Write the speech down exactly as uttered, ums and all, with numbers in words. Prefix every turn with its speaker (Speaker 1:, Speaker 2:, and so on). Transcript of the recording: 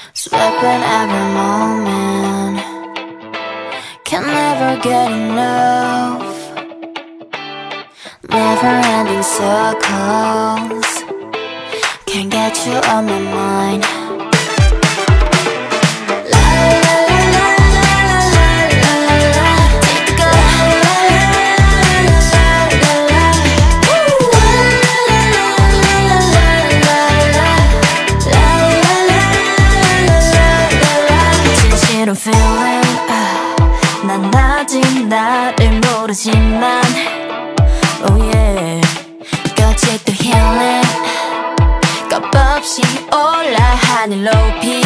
Speaker 1: Slipping every moment, can never get enough. Never ending circles, can't get you on my mind. Feeling, uh, 난 아직 나를 모르지만 Oh yeah 끝이 또 healing 겁없이 올라 하늘 높이